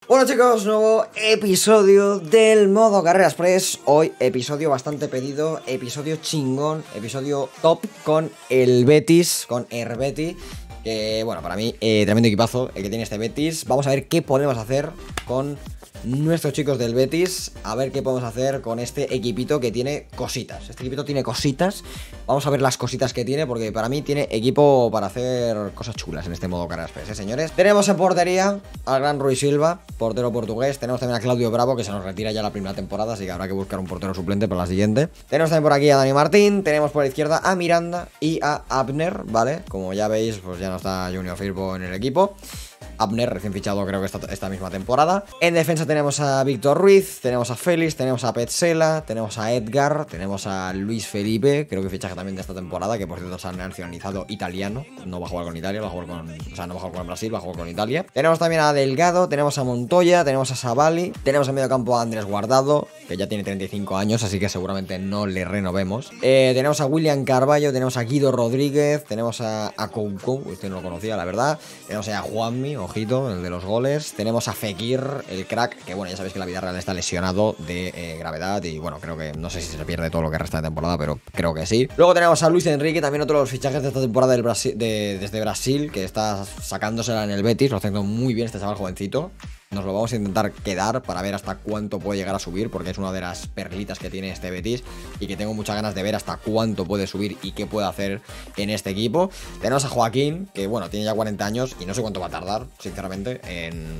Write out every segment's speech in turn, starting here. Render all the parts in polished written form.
Bueno chicos, nuevo episodio del modo Carreras Express. Hoy episodio bastante pedido, episodio chingón, episodio top con el Betis, con Herbeti. Que bueno, para mí, tremendo equipazo el que tiene este Betis. Vamos a ver qué podemos hacer con nuestros chicos del Betis. A ver qué podemos hacer con este equipito que tiene cositas. Este equipito tiene cositas. Vamos a ver las cositas que tiene, porque para mí tiene equipo para hacer cosas chulas en este modo Carreras Express, señores. Tenemos en portería al gran Rui Silva, portero portugués. Tenemos también a Claudio Bravo, que se nos retira ya la primera temporada, así que habrá que buscar un portero suplente para la siguiente. Tenemos también por aquí a Dani Martín. Tenemos por la izquierda a Miranda y a Abner, ¿vale? Como ya veis, pues ya no está Junior Firpo en el equipo. Abner, recién fichado creo que esta misma temporada. En defensa tenemos a Víctor Ruiz, tenemos a Félix, tenemos a Petzela, tenemos a Edgar, tenemos a Luis Felipe, creo que fichaje también de esta temporada, que por cierto se ha nacionalizado italiano. No va a jugar con Italia, va a jugar con... O sea, no va a jugar con Brasil, va a jugar con Italia. Tenemos también a Delgado, tenemos a Montoya, tenemos a Savali, tenemos en medio campo a Andrés Guardado, que ya tiene 35 años, así que seguramente no le renovemos. Tenemos a William Carballo, tenemos a Guido Rodríguez, tenemos a Coucou, usted no lo conocía, la verdad. Tenemos a Juanmi, ojito, el de los goles. Tenemos a Fekir, el crack, que bueno, ya sabéis que la vida real está lesionado de gravedad. Y bueno, creo que, no sé si se pierde todo lo que resta de temporada, pero creo que sí. Luego tenemos a Luis Enrique, también otro de los fichajes de esta temporada desde Brasil, que está sacándosela en el Betis. Lo está haciendo muy bien este chaval jovencito. Nos lo vamos a intentar quedar para ver hasta cuánto puede llegar a subir, porque es una de las perlitas que tiene este Betis y que tengo muchas ganas de ver hasta cuánto puede subir y qué puede hacer en este equipo. Tenemos a Joaquín, que bueno, tiene ya 40 años y no sé cuánto va a tardar, sinceramente, en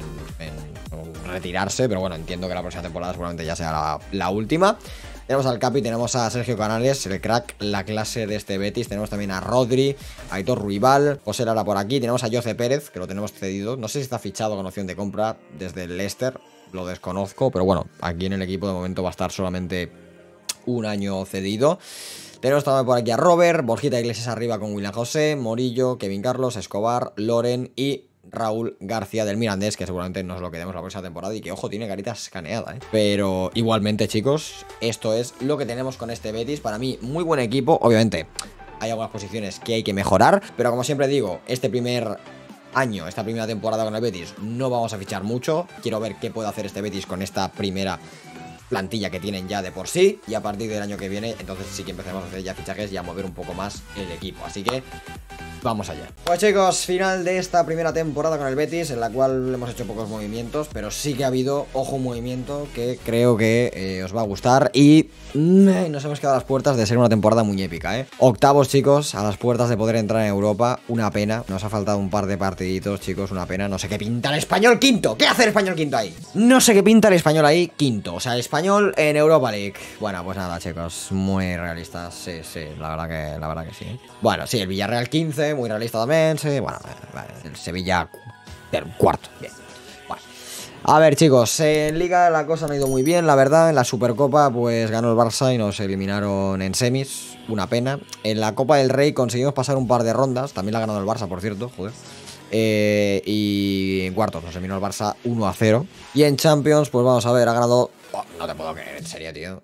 retirarse, pero bueno, entiendo que la próxima temporada seguramente ya sea la última. Tenemos al Capi, tenemos a Sergio Canales, el crack, la clase de este Betis. Tenemos también a Rodri, a Aitor Ruibal, José Lara por aquí. Tenemos a Jose Pérez, que lo tenemos cedido. No sé si está fichado con opción de compra desde el Leicester, lo desconozco. Pero bueno, aquí en el equipo de momento va a estar solamente un año cedido. Tenemos también por aquí a Robert, Borjita Iglesias arriba con William José, Morillo, Kevin Carlos, Escobar, Loren y Raúl García del Mirandés, que seguramente nos lo quedemos la próxima temporada y que, ojo, tiene carita escaneada, ¿eh? Pero igualmente, chicos, esto es lo que tenemos con este Betis. Para mí, muy buen equipo. Obviamente, hay algunas posiciones que hay que mejorar, pero como siempre digo, este primer año, esta primera temporada con el Betis, no vamos a fichar mucho. Quiero ver qué puede hacer este Betis con esta primera plantilla que tienen ya de por sí, y a partir del año que viene, entonces sí que empezaremos a hacer ya fichajes y a mover un poco más el equipo. Así que vamos allá. Pues chicos, final de esta primera temporada con el Betis, en la cual hemos hecho pocos movimientos, pero sí que ha habido, ojo, un movimiento que creo que os va a gustar. Y nos hemos quedado a las puertas de ser una temporada muy épica, ¿eh? Octavos, chicos, a las puertas de poder entrar en Europa. Una pena, nos ha faltado un par de partiditos, chicos, una pena. No sé qué pinta el Español quinto. ¿Qué hace el Español quinto ahí? No sé qué pinta el Español ahí quinto. O sea, el Español en Europa League. Bueno, pues nada, chicos, muy realistas. Sí, la verdad que sí, ¿eh? Bueno, sí, el Villarreal 15, muy realista también, sí. Bueno, vale, el Sevilla cuarto, bien. Bueno, a ver, chicos, en Liga la cosa no ha ido muy bien, la verdad. En la Supercopa pues ganó el Barça y nos eliminaron en semis, una pena. En la Copa del Rey conseguimos pasar un par de rondas, también la ha ganado el Barça, por cierto, joder. Y en cuartos nos eliminó el Barça 1-0. Y en Champions, pues vamos a ver, ha ganado... Oh, no te puedo creer, en serio, tío.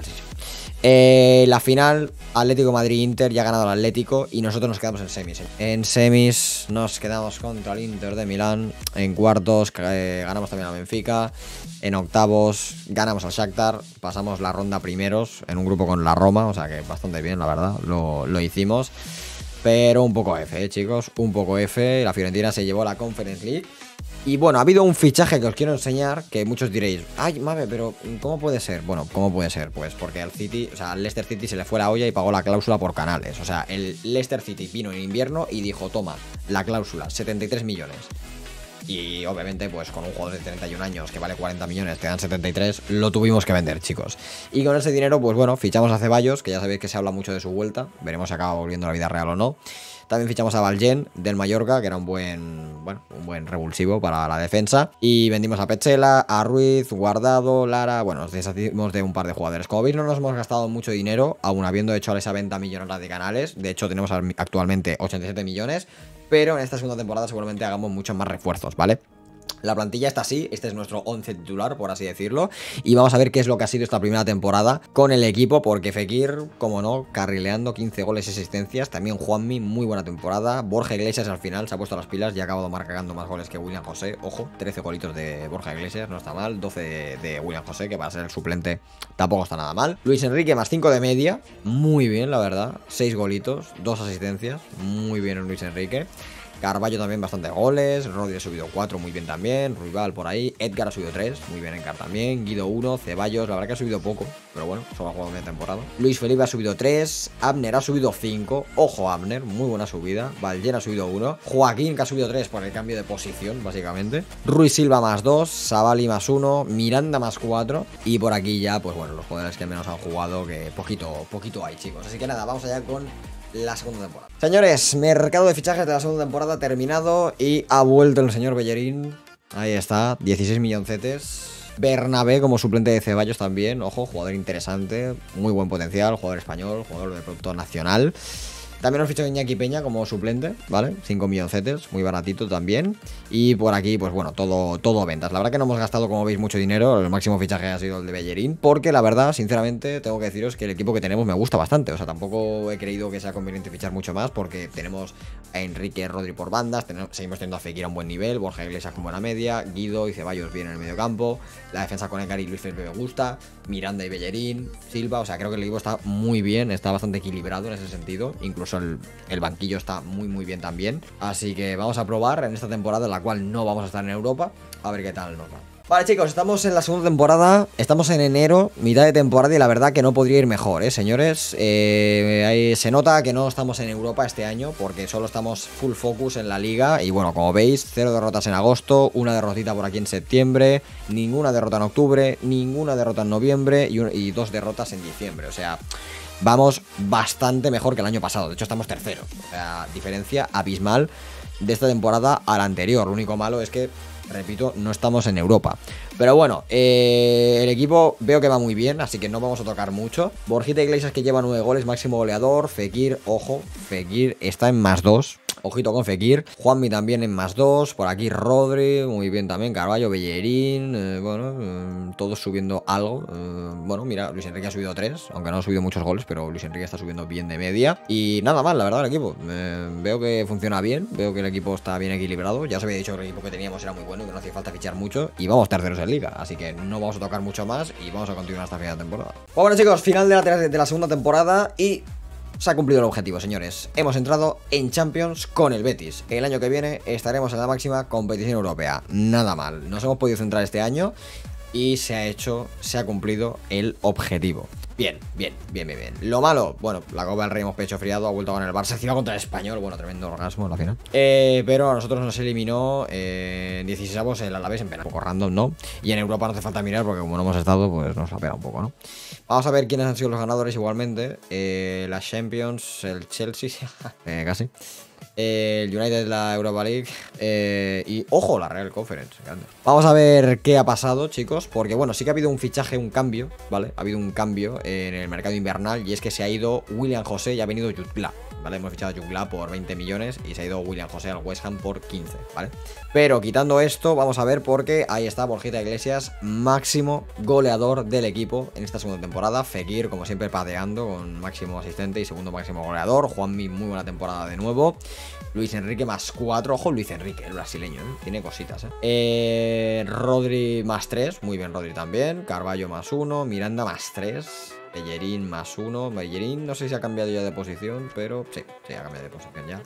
La final, Atlético Madrid-Inter, ya ha ganado el Atlético y nosotros nos quedamos en semis. En semis nos quedamos contra el Inter de Milán. En cuartos ganamos también a Benfica. En octavos ganamos al Shakhtar. Pasamos la ronda primeros en un grupo con la Roma, o sea que bastante bien, la verdad, lo hicimos. Pero un poco F, chicos, un poco F. La Fiorentina se llevó la Conference League. Y bueno, ha habido un fichaje que os quiero enseñar, que muchos diréis, ay, mame, pero ¿cómo puede ser? Bueno, ¿cómo puede ser? Pues porque al City, o sea, al Leicester City se le fue la olla y pagó la cláusula por Canales. O sea, el Leicester City vino en invierno y dijo, toma, la cláusula, 73 millones. Y obviamente, pues con un jugador de 31 años que vale 40 millones, te dan 73, lo tuvimos que vender, chicos. Y con ese dinero, pues bueno, fichamos a Ceballos, que ya sabéis que se habla mucho de su vuelta. Veremos si acaba volviendo a la vida real o no. También fichamos a Valgen del Mallorca, que era un buen revulsivo para la defensa. Y vendimos a Petzela, a Ruiz, Guardado, Lara. Bueno, nos deshacimos de un par de jugadores. Como veis, no nos hemos gastado mucho dinero, aún habiendo hecho esa venta millonaria de Canales. De hecho, tenemos actualmente 87 millones. Pero en esta segunda temporada seguramente hagamos muchos más refuerzos, ¿vale? La plantilla está así, este es nuestro 11 titular, por así decirlo. Y vamos a ver qué es lo que ha sido esta primera temporada con el equipo, porque Fekir, como no, carrileando 15 goles y asistencias. También Juanmi, muy buena temporada. Borja Iglesias al final se ha puesto las pilas y ha acabado marcando más goles que William José. Ojo, 13 golitos de Borja Iglesias, no está mal. 12 de William José, que para ser el suplente tampoco está nada mal. Luis Enrique más 5 de media, muy bien, la verdad. 6 golitos, 2 asistencias, muy bien en Luis Enrique. Carballo también bastante goles, Rodri ha subido 4, muy bien también, Ruibal por ahí, Edgar ha subido 3, muy bien Edgar también, Guido 1, Ceballos, la verdad que ha subido poco, pero bueno, solo ha jugado media temporada. Luis Felipe ha subido 3, Abner ha subido 5, ojo Abner, muy buena subida, Valjer ha subido 1, Joaquín que ha subido 3 por el cambio de posición, básicamente, Ruiz Silva más 2, Savali más 1, Miranda más 4, y por aquí ya, pues bueno, los jugadores que menos han jugado, que poquito hay, chicos. Así que nada, vamos allá con la segunda temporada. Señores, mercado de fichajes de la segunda temporada terminado y ha vuelto el señor Bellerín. Ahí está, 16 milloncetes. Bernabé como suplente de Ceballos también, ojo, jugador interesante, muy buen potencial, jugador español, jugador de producto nacional. También nos fichó Iñaki Peña como suplente, ¿vale? 5 milloncetes, muy baratito también. Y por aquí, pues bueno, todo ventas. La verdad que no hemos gastado, como veis, mucho dinero. El máximo fichaje ha sido el de Bellerín, porque la verdad, sinceramente, tengo que deciros que el equipo que tenemos me gusta bastante. O sea, tampoco he creído que sea conveniente fichar mucho más, porque tenemos a Enrique, Rodri por bandas, seguimos teniendo a Fekir a un buen nivel, Borja Iglesias con buena media, Guido y Ceballos bien en el medio campo, la defensa con Edgar y Luis Felipe me gusta, Miranda y Bellerín, Silva, o sea, creo que el equipo está muy bien, está bastante equilibrado en ese sentido, incluso el banquillo está muy bien también. Así que vamos a probar en esta temporada en la cual no vamos a estar en Europa, a ver qué tal nos va. Vale, chicos, estamos en la segunda temporada, estamos en enero, mitad de temporada, y la verdad que no podría ir mejor, señores. Ahí se nota que no estamos en Europa este año, porque solo estamos full focus en la liga. Y bueno, como veis, 0 derrotas en agosto, una derrotita por aquí en septiembre, ninguna derrota en octubre, ninguna derrota en noviembre y 2 derrotas en diciembre. O sea, vamos bastante mejor que el año pasado. De hecho, estamos terceros. O sea, diferencia abismal de esta temporada a la anterior. Lo único malo es que, repito, no estamos en Europa. Pero bueno, el equipo veo que va muy bien, así que no vamos a tocar mucho. Borjita Iglesias, que lleva 9 goles, máximo goleador. Fekir, ojo, Fekir está en +2. Ojito con Fekir. Juanmi también en +2. Por aquí Rodri, muy bien también. Carballo, Bellerín, bueno, todos subiendo algo. Bueno, mira, Luis Enrique ha subido 3, aunque no ha subido muchos goles, pero Luis Enrique está subiendo bien de media. Y nada más, la verdad, el equipo. Veo que funciona bien, veo que el equipo está bien equilibrado. Ya os había dicho que el equipo que teníamos era muy bueno, que no hacía falta fichar mucho. Y vamos terceros en liga, así que no vamos a tocar mucho más y vamos a continuar hasta final de temporada. Pues bueno, chicos, final de la segunda temporada y se ha cumplido el objetivo, señores. Hemos entrado en Champions con el Betis. El año que viene estaremos en la máxima competición europea. Nada mal. Nos hemos podido centrar este año y se ha cumplido el objetivo. Bien. Lo malo, bueno, la Copa del Rey hemos pecho friado, ha vuelto a ganar el Barça encima contra el Español. Bueno, tremendo orgasmo en la final. Pero a nosotros nos eliminó 16avos el Alavés en penal. Un poco random, ¿no? Y en Europa no hace falta mirar porque como no hemos estado, pues nos la pega un poco, ¿no? Vamos a ver quiénes han sido los ganadores igualmente. Las Champions, el Chelsea, casi. El United de la Europa League y, ojo, la Real Conference. Grande. Vamos a ver qué ha pasado, chicos, porque, bueno, sí que ha habido un fichaje, un cambio, ¿vale? Ha habido un cambio en el mercado invernal y es que se ha ido William José y ha venido Jutgla, ¿vale? Hemos fichado a Jutgla por 20 millones y se ha ido William José al West Ham por 15, ¿vale? Pero quitando esto, vamos a ver porque ahí está Borjita Iglesias, máximo goleador del equipo en esta segunda temporada. Fekir, como siempre, pateando con máximo asistente y segundo máximo goleador. Juanmi, muy buena temporada de nuevo. Luis Enrique más 4. Ojo, Luis Enrique, el brasileño, tiene cositas, Rodri más 3. Muy bien, Rodri también. Carballo más 1. Miranda más 3. Bellerín más 1. Bellerín no sé si ha cambiado ya de posición, pero sí, ha cambiado de posición ya,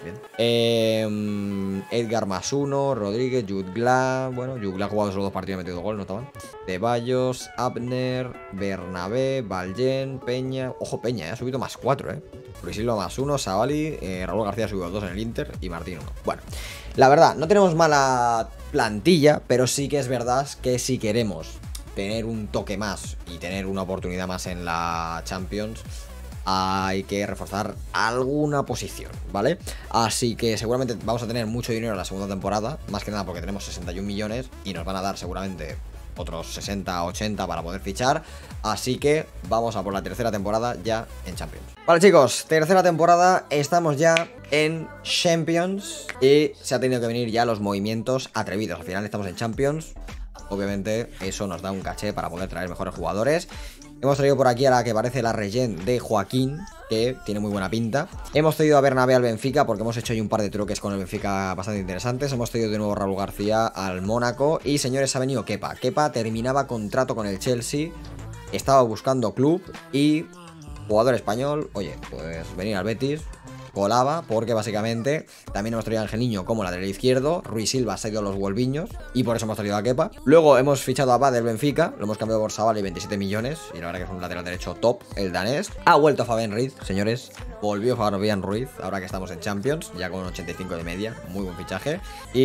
bien. Edgar más 1. Rodríguez, Jutgla. Bueno, Jutgla ha jugado solo 2 partidos y ha metido gol, no está mal. Ceballos, Abner, Bernabé, Valjen, Peña. Ojo, Peña, ha subido más 4, Luis Silva más 1, Savali, Raúl García ha subido 2 en el Inter y Martín 1. Bueno, la verdad, no tenemos mala plantilla, pero sí que es verdad que si queremos tener un toque más y tener una oportunidad más en la Champions, hay que reforzar alguna posición, ¿vale? Así que seguramente vamos a tener mucho dinero en la segunda temporada, más que nada porque tenemos 61 millones y nos van a dar seguramente otros 60, 80 para poder fichar. Así que vamos a por la tercera temporada ya en Champions. Vale, chicos, tercera temporada, estamos ya en Champions y se ha tenido que venir ya los movimientos atrevidos. Al final estamos en Champions. Obviamente eso nos da un caché para poder traer mejores jugadores. Hemos traído por aquí a la que parece la regen de Joaquín, que tiene muy buena pinta. Hemos traído a Bernabé al Benfica, porque hemos hecho ahí un par de truques con el Benfica bastante interesantes. Hemos traído de nuevo a Raúl García al Mónaco. Y señores, ha venido Kepa. Kepa terminaba contrato con el Chelsea, estaba buscando club y jugador español. Oye, pues venir al Betis colaba, porque básicamente también hemos traído a Angeliño como lateral izquierdo. Rui Silva se ha ido a los Wolviños y por eso hemos traído a Kepa. Luego hemos fichado a Bad del Benfica, lo hemos cambiado por Savali, 27 millones. Y la verdad que es un lateral derecho top, el danés. Ha vuelto Fabián Ruiz, señores. Volvió Fabián Ruiz, ahora que estamos en Champions, ya con un 85 de media, muy buen fichaje.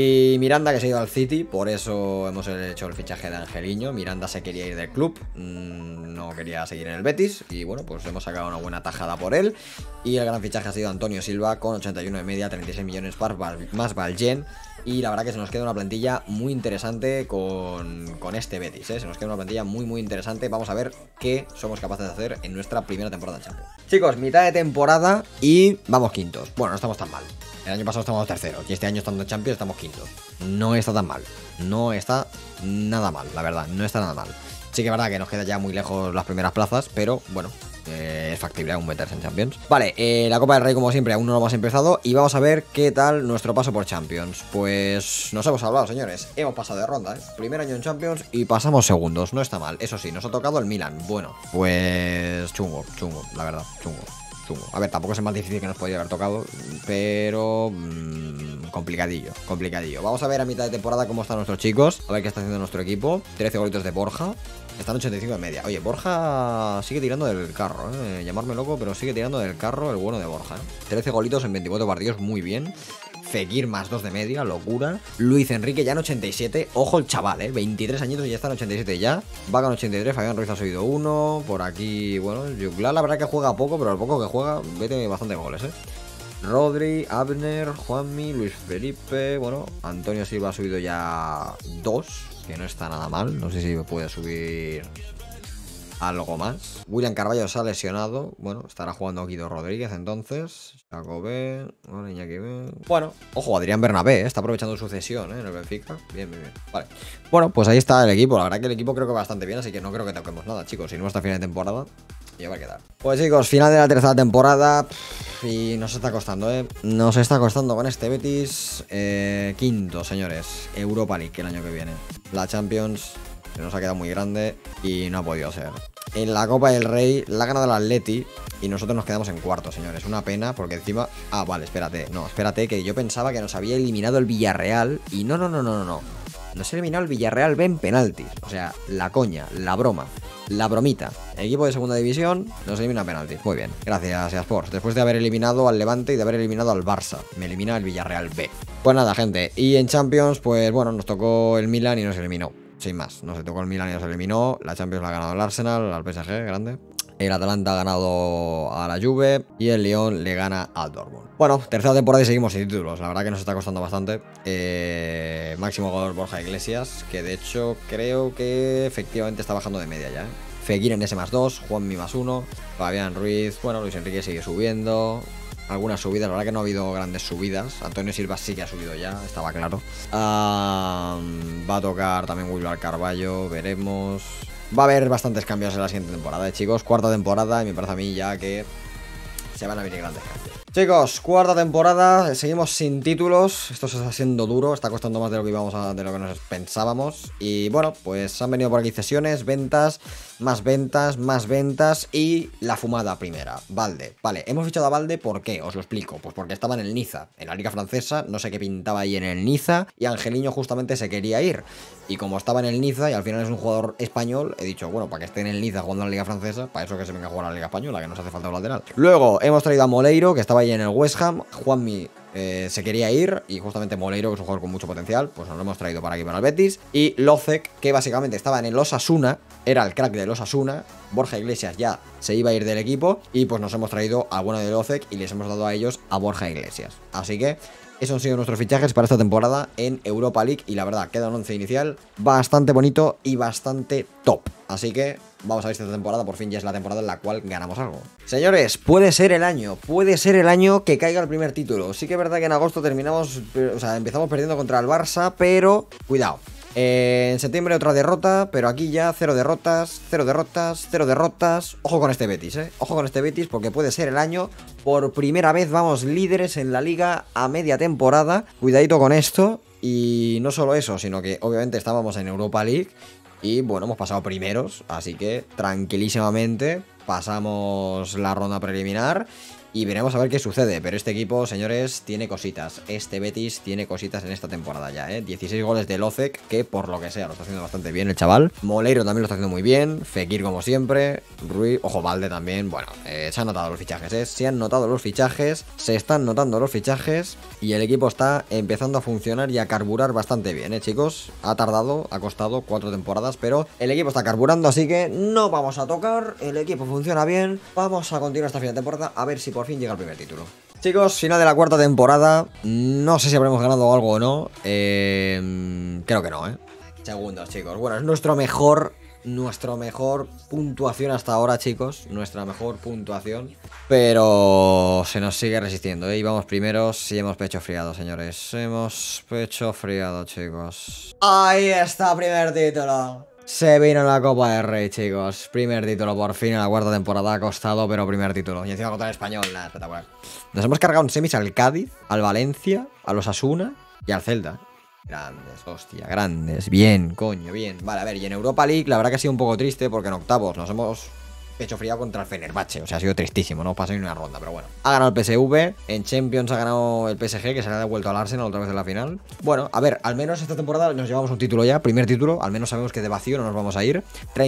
Y Miranda, que se ha ido al City, por eso hemos hecho el fichaje de Angeliño. Miranda se quería ir del club, no quería seguir en el Betis. Y bueno, pues hemos sacado una buena tajada por él. Y el gran fichaje ha sido Antonio Silva con 81 de media, 36 millones más Valgen. Y la verdad que se nos queda una plantilla muy interesante con este Betis, ¿eh? Se nos queda una plantilla muy interesante. Vamos a ver qué somos capaces de hacer en nuestra primera temporada en Champions. Chicos, mitad de temporada y vamos quintos. Bueno, no estamos tan mal. El año pasado estábamos terceros y este año estando en Champions estamos quintos. No está tan mal. No está nada mal, la verdad. No está nada mal. Sí que es verdad que nos queda ya muy lejos las primeras plazas, pero bueno, es factible aún meterse en Champions. Vale, la Copa del Rey como siempre aún no lo hemos empezado y vamos a ver qué tal nuestro paso por Champions. Pues nos hemos hablado, señores, hemos pasado de ronda, ¿eh? Primer año en Champions y pasamos segundos, no está mal. Eso sí, nos ha tocado el Milan. Bueno, pues chungo, la verdad, chungo. A ver, tampoco es el más difícil que nos podría haber tocado, pero complicadillo. Vamos a ver a mitad de temporada cómo están nuestros chicos, a ver qué está haciendo nuestro equipo. 13 golitos de Borja. Están 85 de media. Oye, Borja sigue tirando del carro, llamarme loco, pero sigue tirando del carro el bueno de Borja, 13 golitos en 24 partidos, muy bien. Fekir más 2 de media, locura. Luis Enrique ya en 87. Ojo el chaval, 23 añitos y ya está en 87 ya. Vaca en 83, Fabián Ruiz ha subido 1. Por aquí, bueno, Juglar la verdad que juega poco, pero al poco que juega, vete bastante goles, Rodri, Abner, Juanmi, Luis Felipe. Bueno, Antonio Silva ha subido ya 2, que no está nada mal. No sé si puede subir algo más. William Carvalho se ha lesionado. Bueno, estará jugando Guido Rodríguez entonces. Jacobé, Iñaki B. Bueno, ojo, Adrián Bernabé, está aprovechando su cesión en el Benfica. Bien. Vale. Bueno, pues ahí está el equipo. La verdad que el equipo creo que va bastante bien, así que no creo que toquemos nada, chicos. Si no hasta final de temporada, ya va a quedar. Pues chicos, final de la tercera temporada. Y nos está costando, Nos está costando con este Betis. Quinto, señores. Europa League el año que viene. La Champions se nos ha quedado muy grande y no ha podido ser. En la Copa del Rey la ha ganado el Atleti y nosotros nos quedamos en cuarto, señores. Una pena porque encima... Ah, vale, espérate. No, espérate, que yo pensaba que nos había eliminado el Villarreal y no. Nos ha eliminado el Villarreal B en penaltis. O sea, la coña, la broma, la bromita. El equipo de segunda división nos elimina penaltis. Muy bien, gracias Sports. Después de haber eliminado al Levante y de haber eliminado al Barça, me elimina el Villarreal B. Pues nada, gente. Y en Champions, pues bueno, nos tocó el Milan y nos eliminó. Sin más, nos tocó el Milan y nos eliminó. La Champions la ha ganado el Arsenal, al PSG, grande. El Atalanta ha ganado a la Juve y el Lyon le gana al Dortmund. Bueno, tercera temporada y seguimos sin títulos. La verdad que nos está costando bastante. Máximo goleador Borja Iglesias, que de hecho creo que efectivamente está bajando de media ya. Fekir en S+2, Juanmi +1, Fabián Ruiz, bueno, Luis Enrique sigue subiendo. Algunas subidas, la verdad que no ha habido grandes subidas. Antonio Silva sí que ha subido ya, estaba claro. Va a tocar también William Carvalho, veremos. Va a haber bastantes cambios en la siguiente temporada, chicos. Cuarta temporada y me parece a mí ya que se van a venir grandes cambios. Chicos, cuarta temporada, seguimos sin títulos. Esto se está haciendo duro, está costando más de lo que de lo que nos pensábamos. Y bueno, pues han venido por aquí cesiones, ventas, más ventas y la fumada primera, Valde. Vale, hemos fichado a Valde, ¿por qué? Os lo explico. Pues porque estaba en el Niza, en la liga francesa, no sé qué pintaba ahí en el Niza y Angeliño justamente se quería ir. Y como estaba en el Niza y al final es un jugador español, he dicho, bueno, para que esté en el Niza jugando en la liga francesa, para eso que se venga a jugar a la liga española, que nos hace falta un lateral. Luego hemos traído a Moleiro, que estaba ahí en el West Ham. Juanmi se quería ir y justamente Moleiro, que es un jugador con mucho potencial, pues nos lo hemos traído para aquí, para el Betis. Y Lozek, que básicamente estaba en el Osasuna, era el crack del Osasuna. Borja Iglesias ya se iba a ir del equipo y pues nos hemos traído al bueno de Lozek y les hemos dado a ellos a Borja Iglesias. Así que Esos han sido nuestros fichajes para esta temporada en Europa League. Y la verdad, queda un 11 inicial bastante bonito y bastante top. Así que vamos a ver si esta temporada por fin ya es la temporada en la cual ganamos algo. Señores, puede ser el año que caiga el primer título. Sí que es verdad que en agosto terminamos, o sea, empezamos perdiendo contra el Barça, pero cuidado. En septiembre otra derrota, pero aquí ya 0 derrotas, 0 derrotas, 0 derrotas. Ojo con este Betis, ojo con este Betis porque puede ser el año. Por primera vez vamos líderes en la liga a media temporada. Cuidadito con esto. Y no solo eso, sino que obviamente estábamos en Europa League y bueno, hemos pasado primeros, así que tranquilísimamente pasamos la ronda preliminar. Y veremos a ver qué sucede, pero este equipo, señores, tiene cositas. Este Betis tiene cositas en esta temporada ya, 16 goles de Lozek, que por lo que sea lo está haciendo bastante bien el chaval. Moleiro también lo está haciendo muy bien. Fekir como siempre. Ruiz, ojo, Valde también. Bueno, se han notado los fichajes, se han notado los fichajes. Se están notando los fichajes. Y el equipo está empezando a funcionar y a carburar bastante bien, chicos. Ha tardado, ha costado 4 temporadas, pero el equipo está carburando, así que no vamos a tocar. El equipo funciona bien. Vamos a continuar esta final de temporada a ver si por fin llega el primer título. Chicos, final de la cuarta temporada. No sé si habremos ganado algo o no. Creo que no, Segundos, chicos. Bueno, es nuestra mejor puntuación hasta ahora, chicos. Nuestra mejor puntuación. Pero se nos sigue resistiendo, Y vamos primeros y hemos pecho friado, señores. Hemos pecho friado, chicos. Ahí está, primer título. Se vino la Copa del Rey, chicos. Primer título por fin en la cuarta temporada. Ha costado, pero primer título. Y encima contra el Español, nada, espectacular. Nos hemos cargado en semis al Cádiz, al Valencia, a los Asuna y al Celta. Grandes, hostia, grandes. Bien, coño, bien. Vale, a ver, y en Europa League la verdad que ha sido un poco triste porque en octavos nos hemos pecho frío contra el Fenerbahce. O sea, ha sido tristísimo, no pasó ni una ronda, pero bueno. Ha ganado el PSV, en Champions ha ganado el PSG, que se le ha devuelto al Arsenal otra vez en la final. Bueno, a ver, al menos esta temporada nos llevamos un título ya, primer título. Al menos sabemos que de vacío no nos vamos a ir.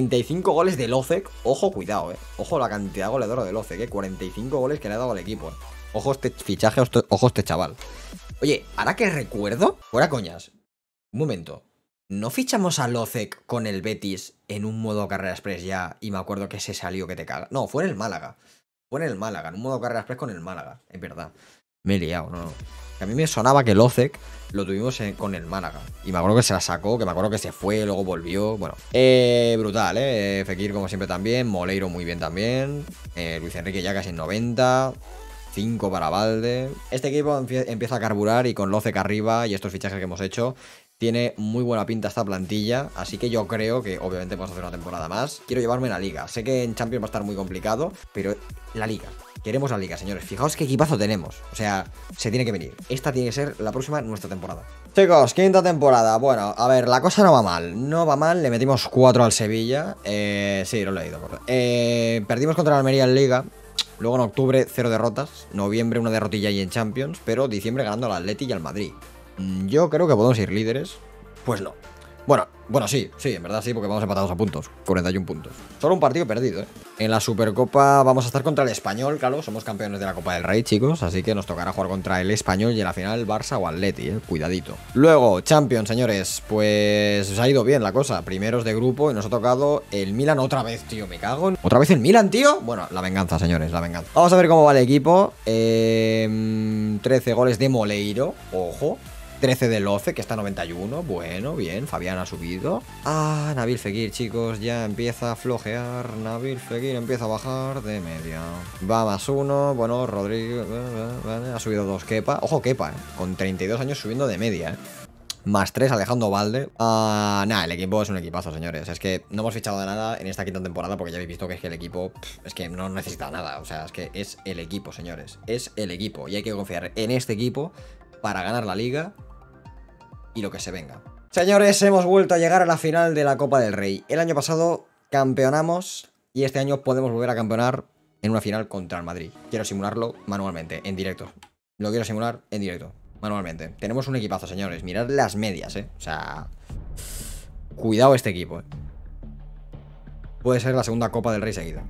35 goles de Lozek. Ojo, cuidado, Ojo la cantidad goleadora de Lozek, 45 goles que le ha dado al equipo. Ojo este fichaje, ojo este chaval. Oye, ahora que recuerdo, fuera coñas, un momento. ¿No fichamos a Lozek con el Betis en un modo carrera express ya? Y me acuerdo que se salió que te caga. No, fue en el Málaga. Fue en el Málaga, en un modo carrera express con el Málaga. Es verdad. Me he liado, no. A mí me sonaba que Lozek lo tuvimos con el Málaga. Y me acuerdo que se la sacó, que me acuerdo que se fue, luego volvió. Bueno, brutal, Fekir como siempre también. Moleiro muy bien también. Luis Enrique ya casi en 90. 5 para Valde. Este equipo empieza a carburar y con Lozek arriba y estos fichajes que hemos hecho, tiene muy buena pinta esta plantilla, así que yo creo que obviamente vamos a hacer una temporada más. Quiero llevarme la liga. Sé que en Champions va a estar muy complicado, pero la liga. Queremos la liga, señores. Fijaos qué equipazo tenemos. O sea, se tiene que venir. Esta tiene que ser la próxima nuestra temporada. Chicos, quinta temporada. Bueno, a ver, la cosa no va mal. No va mal. Le metimos 4 al Sevilla. Sí, lo he leído. Perdimos contra la Almería en liga. Luego en octubre 0 derrotas. Noviembre una derrotilla ahí en Champions. Pero diciembre ganando al Atleti y al Madrid. Yo creo que podemos ir líderes. Pues no. Bueno, sí, en verdad sí, porque vamos empatados a puntos. 41 puntos. Solo un partido perdido, En la Supercopa vamos a estar contra el Español, claro. Somos campeones de la Copa del Rey, chicos. Así que nos tocará jugar contra el Español y en la final Barça o Atleti, Cuidadito. Luego, Champions, señores. Pues os ha ido bien la cosa. Primeros de grupo y nos ha tocado el Milan otra vez, tío. Me cago en... ¿Otra vez el Milan, tío? Bueno, la venganza, señores, la venganza. Vamos a ver cómo va el equipo. 13 goles de Moleiro. Ojo. 13 de Lozek, que está a 91. Bueno, bien, Fabián ha subido. Nabil Fekir, chicos, ya empieza a flojear. Nabil Fekir empieza a bajar de media. Va más 1. Bueno, Rodrigo ha subido 2 Kepa. Ojo, Kepa, con 32 años subiendo de media, Más 3 Alejandro Valde. Nada, el equipo es un equipazo, señores. Es que no hemos fichado de nada en esta quinta temporada porque ya habéis visto que es que el equipo es que no necesita nada. O sea, es que es el equipo, señores. Es el equipo y hay que confiar en este equipo para ganar la liga y lo que se venga. Señores, hemos vuelto a llegar a la final de la Copa del Rey. El año pasado campeonamos y este año podemos volver a campeonar en una final contra el Madrid. Quiero simularlo manualmente, en directo. Lo quiero simular en directo, manualmente. Tenemos un equipazo, señores. Mirad las medias, O sea, cuidado este equipo, Puede ser la segunda Copa del Rey seguida.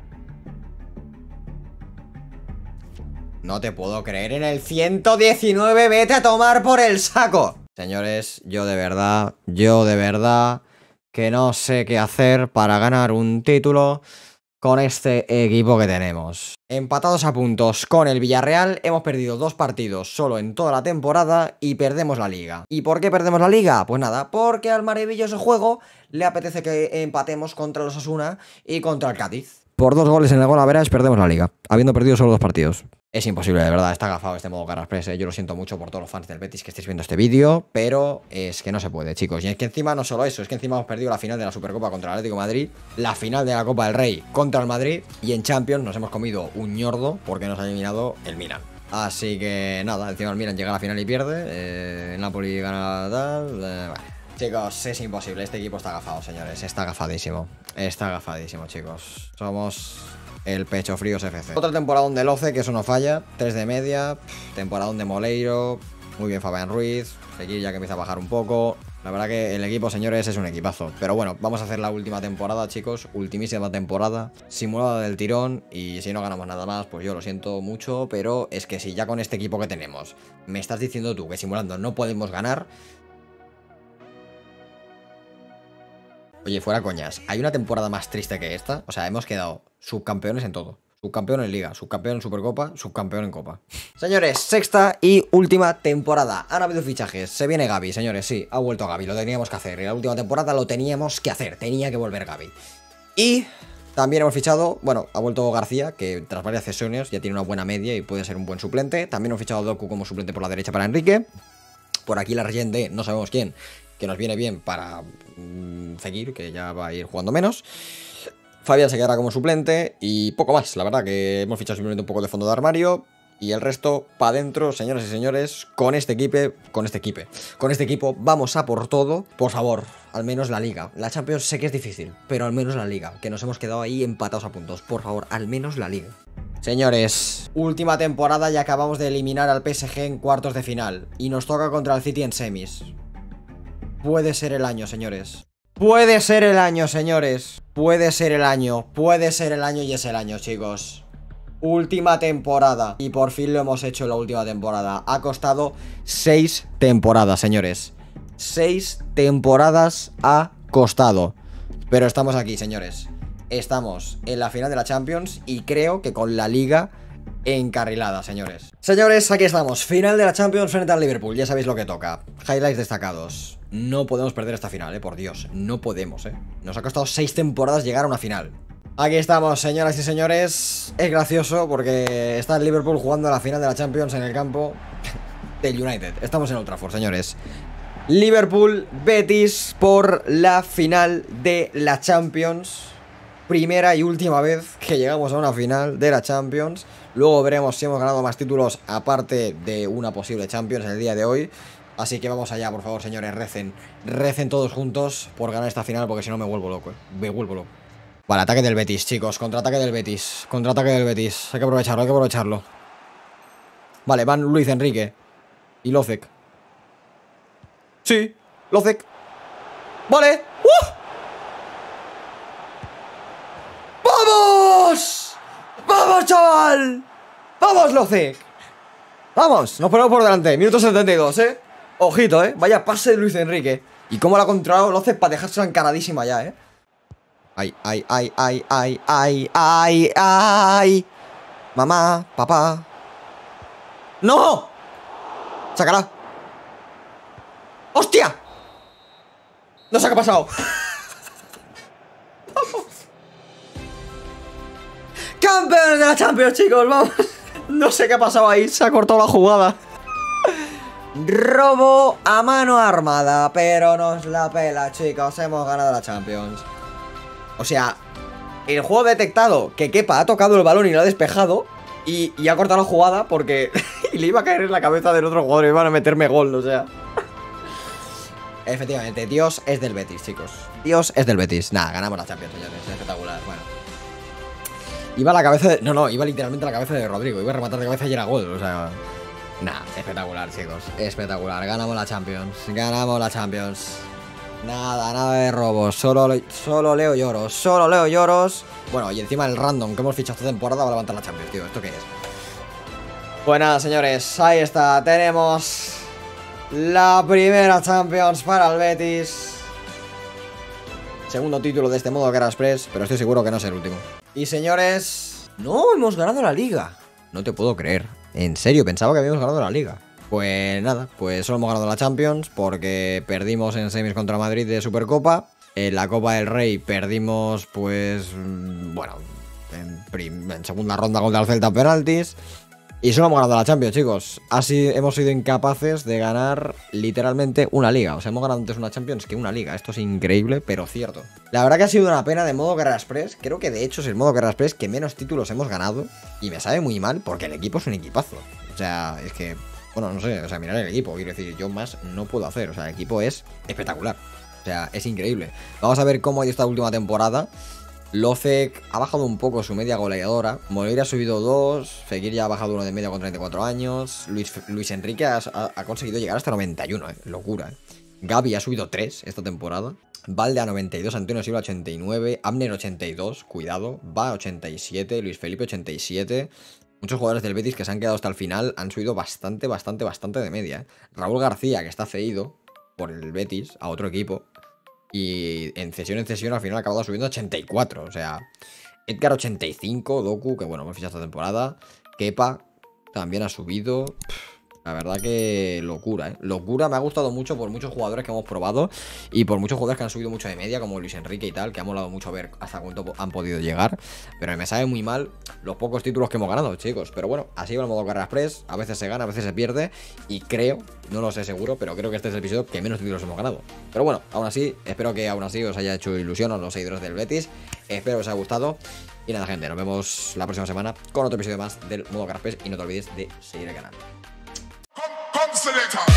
No te puedo creer, en el 119, vete a tomar por el saco. Señores, yo de verdad que no sé qué hacer para ganar un título. con este equipo que tenemos. Empatados a puntos con el Villarreal, hemos perdido 2 partidos solo en toda la temporada y perdemos la liga. ¿Y por qué perdemos la liga? Pues nada, porque al maravilloso juego le apetece que empatemos contra los Osasuna y contra el Cádiz. Por 2 goles en el gol average perdemos la liga, habiendo perdido solo 2 partidos. Es imposible, de verdad, está agafado este modo Carraspres, Yo lo siento mucho por todos los fans del Betis que estéis viendo este vídeo, pero es que no se puede, chicos. Y es que encima no solo eso, es que encima hemos perdido la final de la Supercopa contra el Atlético de Madrid, la final de la Copa del Rey contra el Madrid, y en Champions nos hemos comido un ñordo porque nos ha eliminado el Milan. Así que nada, encima el Milan llega a la final y pierde, el Napoli gana tal... Bueno. Chicos, es imposible, este equipo está agafado, señores, está agafadísimo, chicos. Somos... el pecho frío FC. Otra temporada del 11, que eso no falla. 3 de media. Temporada de Moleiro. Muy bien Fabián Ruiz. Seguir ya que empieza a bajar un poco. La verdad que el equipo, señores, es un equipazo. Pero bueno, vamos a hacer la última temporada, chicos. Ultimísima temporada. Simulada del tirón. Y si no ganamos nada más, pues yo lo siento mucho. Pero es que si ya con este equipo que tenemos me estás diciendo tú que simulando no podemos ganar... Oye, fuera coñas, ¿hay una temporada más triste que esta? O sea, hemos quedado subcampeones en todo. Subcampeón en Liga, subcampeón en Supercopa, subcampeón en Copa. Señores, sexta y última temporada. Han habido fichajes, se viene Gavi, señores, sí, ha vuelto Gavi, lo teníamos que hacer. En la última temporada lo teníamos que hacer, tenía que volver Gavi. Y también hemos fichado, bueno, ha vuelto García, que tras varias cesiones ya tiene una buena media y puede ser un buen suplente. También hemos fichado a Doku como suplente por la derecha para Enrique. Por aquí la rellén de no sabemos quién, que nos viene bien para seguir, que ya va a ir jugando menos. Fabián se quedará como suplente y poco más. La verdad que hemos fichado simplemente un poco de fondo de armario y el resto para adentro, señoras y señores. Con este equipo vamos a por todo. Por favor, al menos la Liga. La Champions sé que es difícil, pero al menos la Liga, que nos hemos quedado ahí empatados a puntos. Por favor, al menos la Liga. Señores, última temporada y acabamos de eliminar al PSG en cuartos de final. Y nos toca contra el City en semis. Puede ser el año, señores. Puede ser el año, señores. Puede ser el año y es el año, chicos. Última temporada. Y por fin lo hemos hecho en la última temporada. Ha costado 6 temporadas, señores. 6 temporadas ha costado. Pero estamos aquí, señores. Estamos en la final de la Champions y creo que con la Liga encarrilada, señores. Señores, aquí estamos. Final de la Champions frente al Liverpool. Ya sabéis lo que toca. Highlights destacados. No podemos perder esta final, por Dios. No podemos, Nos ha costado 6 temporadas llegar a una final. Aquí estamos, señoras y señores. Es gracioso porque está el Liverpool jugando a la final de la Champions en el campo del United. Estamos en Old Trafford, señores. Liverpool, Betis por la final de la Champions. Primera y última vez que llegamos a una final de la Champions. Luego veremos si hemos ganado más títulos aparte de una posible Champions en el día de hoy. Así que vamos allá, por favor, señores, recen. Recen todos juntos por ganar esta final, porque si no me vuelvo loco, Me vuelvo loco. Vale, ataque del Betis, chicos. Contraataque del Betis. Contraataque del Betis. Hay que aprovecharlo, Vale, van Luis Enrique y Lozek. Sí, Lozek. Vale. ¡Vamos! ¡Vamos, chaval! ¡Vamos, Lozek! ¡Vamos! Nos ponemos por delante. Minuto 72, Ojito, vaya pase de Luis Enrique. Y cómo la ha controlado Lozek para dejársela encaradísima ya, Ay, ay, ay, ay, ay, ay, ay, ay. Mamá, papá. ¡No! ¡Sácala! ¡Hostia! No sé qué ha pasado. ¡Campeones de la Champions, chicos! ¡Vamos! No sé qué ha pasado ahí. Se ha cortado la jugada. Robo a mano armada, pero nos la pela, chicos. Hemos ganado la Champions. O sea, el juego ha detectado que Kepa ha tocado el balón y lo ha despejado y ha cortado la jugada porque y le iba a caer en la cabeza del otro jugador y iban a meterme gol, o sea. Efectivamente, Dios es del Betis, chicos. Dios es del Betis. Nada, ganamos la Champions, señores. Espectacular, bueno. Iba a la cabeza de... No, iba literalmente a la cabeza de Rodrigo. Iba a rematar de cabeza y era gol, o sea... Nah, espectacular, chicos. Espectacular. Ganamos la Champions. Ganamos la Champions. Nada de robos. Solo leo lloros. Solo leo lloros. Bueno, y encima el random que hemos fichado esta temporada va a levantar la Champions, tío. ¿Esto qué es? Pues nada, señores. Ahí está. Tenemos la primera Champions para el Betis. Segundo título de este modo Carraspres, pero estoy seguro que no es el último. Y señores, no hemos ganado la liga. No te puedo creer. En serio, pensaba que habíamos ganado la liga. Pues nada, pues solo hemos ganado la Champions porque perdimos en semis contra Madrid de Supercopa. En la Copa del Rey perdimos, pues, bueno, en segunda ronda contra el Celta penaltis. Y solo hemos ganado la Champions, chicos. Así hemos sido incapaces de ganar literalmente una liga. O sea, hemos ganado antes una Champions que una liga. Esto es increíble, pero cierto. La verdad que ha sido una pena de modo Guerra Express. Creo que de hecho es el modo Guerra Express que menos títulos hemos ganado. Y me sabe muy mal porque el equipo es un equipazo. O sea, es que, bueno, no sé, o sea, mirad el equipo. Quiero decir, yo más no puedo hacer. O sea, el equipo es espectacular. O sea, es increíble. Vamos a ver cómo ha ido esta última temporada. Lozek ha bajado un poco su media goleadora. Moreira ha subido 2. Fekir ya ha bajado 1 de media con 34 años. Luis Enrique ha conseguido llegar hasta 91, locura. Gavi ha subido 3 esta temporada. Valde a 92, Antonio Silva 89, Abner 82, cuidado. Va a 87, Luis Felipe 87. Muchos jugadores del Betis que se han quedado hasta el final han subido bastante de media. Raúl García, que está cedido por el Betis a otro equipo. Y en cesión al final ha acabado subiendo a 84. O sea, Edgar 85, Doku, que bueno, hemos fichado esta temporada. Kepa también ha subido. La verdad que locura, ¿eh? Locura, me ha gustado mucho por muchos jugadores que hemos probado. Y por muchos jugadores que han subido mucho de media, como Luis Enrique y tal, que ha molado mucho ver hasta cuánto han podido llegar. Pero me sabe muy mal los pocos títulos que hemos ganado, chicos. Pero bueno, así va el modo Carrera Express. A veces se gana, a veces se pierde. Y creo, no lo sé seguro, pero creo que este es el episodio que menos títulos hemos ganado. Pero bueno, aún así, espero que aún así os haya hecho ilusión a los seguidores del Betis. Espero que os haya gustado. Y nada, gente, nos vemos la próxima semana con otro episodio más del modo Carrera Express. Y no te olvides de seguir el canal. Selector.